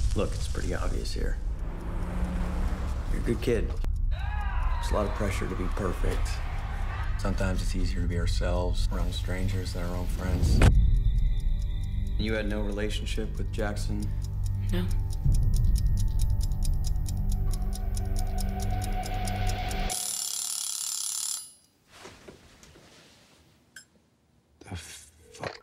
Look, it's pretty obvious here. You're a good kid. There's a lot of pressure to be perfect. Sometimes it's easier to be ourselves around strangers than our own friends. You had no relationship with Jackson? No. The fuck?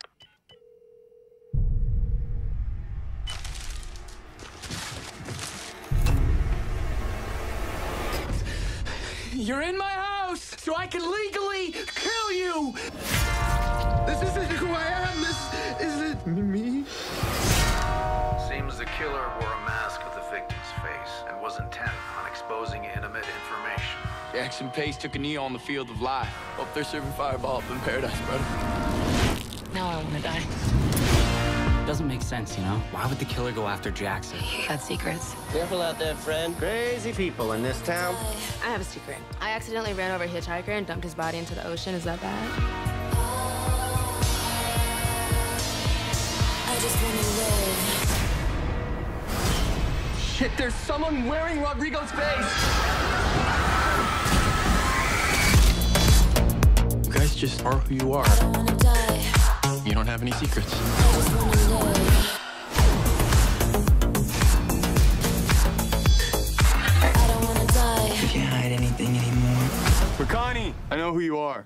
You're in my house, so I can legally kill you! This isn't who I am, this isn't me. Seems the killer wore a mask with the victim's face and was intent on exposing intimate information. Jackson Pace took a knee on the field of life. Hope they're serving Fireball up in paradise, brother. Now I want to die. Doesn't make sense, you know? Why would the killer go after Jackson? He had secrets. Careful out there, friend. Crazy people in this town. I have a secret. I accidentally ran over a hitchhiker and dumped his body into the ocean. Is that bad? I just want to live. Shit, there's someone wearing Rodrigo's face! You guys just are who you are. I don't want to die. You don't have any secrets. I just want to live. I don't want to die. You can't hide anything anymore. Makani, I know who you are.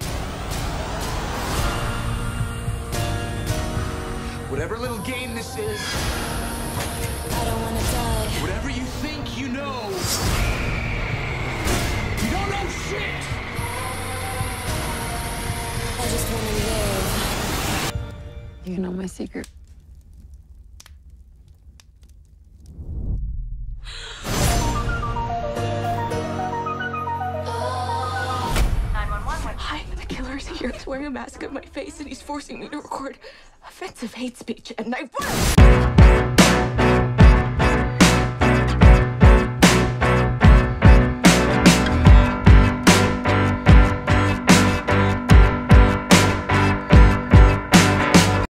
Whatever little game this is, I don't want to die. whatever you think you know, you don't know shit! I just want to live. You know my secret. Hi, the killer's here. He's wearing a mask on my face and he's forcing me to record offensive hate speech. And I